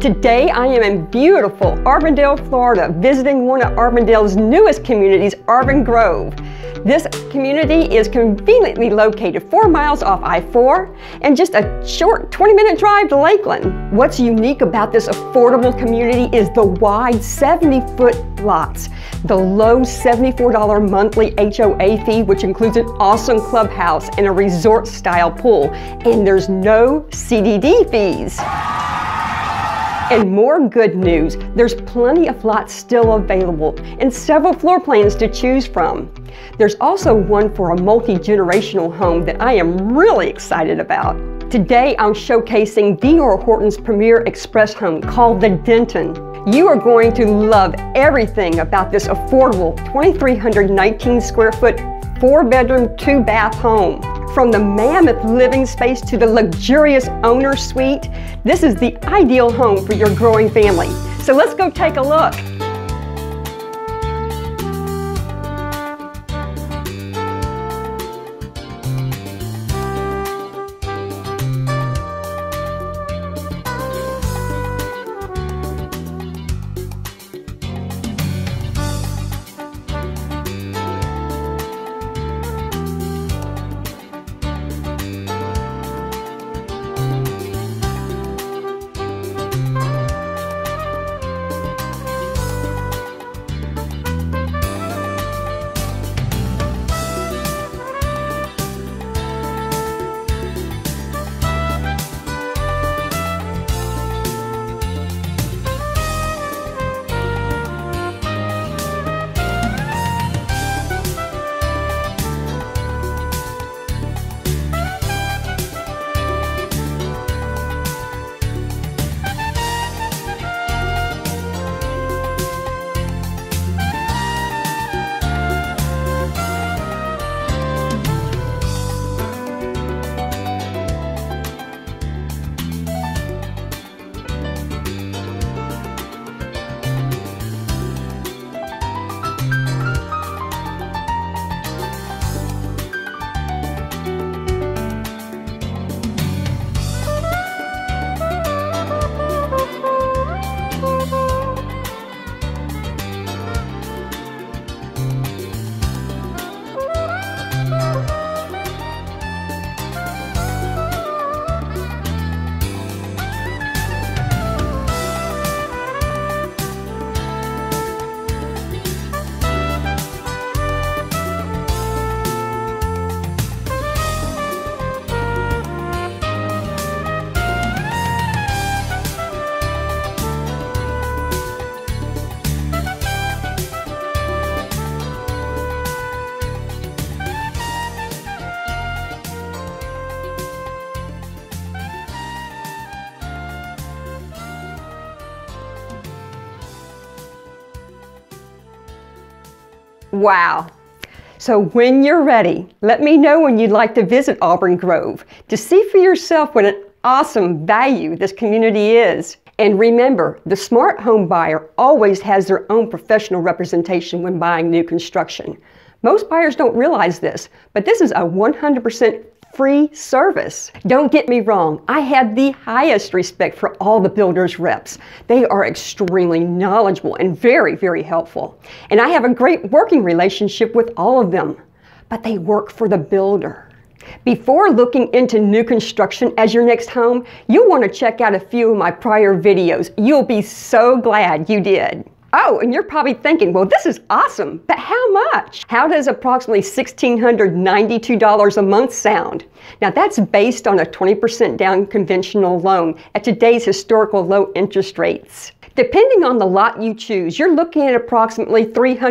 Today I am in beautiful Auburndale, Florida, visiting one of Auburndale's newest communities, Auburn Grove. This community is conveniently located 4 miles off I-4 and just a short 20-minute drive to Lakeland. What's unique about this affordable community is the wide 70-foot lots, the low $74 monthly HOA fee, which includes an awesome clubhouse and a resort-style pool, and there's no CDD fees. And more good news, there's plenty of lots still available and several floor plans to choose from. There's also one for a multi-generational home that I am really excited about. Today I'm showcasing D.R. Horton's premier express home called the Denton. You are going to love everything about this affordable 2,319 square foot 4-bedroom, 2-bath home. From the mammoth living space to the luxurious owner suite, this is the ideal home for your growing family. So let's go take a look. Wow. So when you're ready, let me know when you'd like to visit Auburn Grove to see for yourself what an awesome value this community is. And remember, the smart home buyer always has their own professional representation when buying new construction. Most buyers don't realize this, but this is a 100% free service. Don't get me wrong, I have the highest respect for all the builders reps. They are extremely knowledgeable and very, very helpful. And I have a great working relationship with all of them, but they work for the builder. Before looking into new construction as your next home, you'll want to check out a few of my prior videos. You'll be so glad you did. Oh, and you're probably thinking, well, this is awesome, but how much? How does approximately $1,692 a month sound? Now that's based on a 20% down conventional loan at today's historical low interest rates. Depending on the lot you choose, you're looking at approximately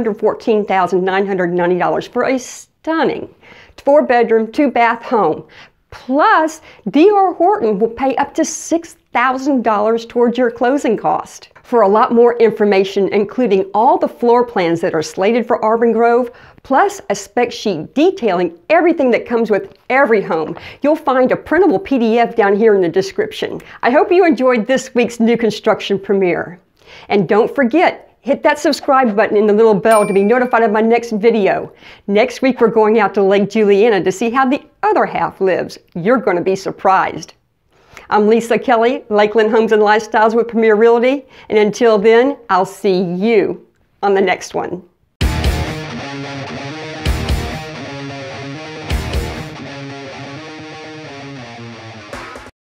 $314,990 for a stunning 4-bedroom, 2-bath home. Plus, D.R. Horton will pay up to $6,000 towards your closing cost. For a lot more information, including all the floor plans that are slated for Auburn Grove, plus a spec sheet detailing everything that comes with every home, you'll find a printable PDF down here in the description. I hope you enjoyed this week's new construction premiere. And don't forget, hit that subscribe button and the little bell to be notified of my next video. Next week we're going out to Lake Juliana to see how the other half lives. You're going to be surprised. I'm Lisa Kelly, Lakeland Homes and Lifestyles with Premier Realty. And until then, I'll see you on the next one.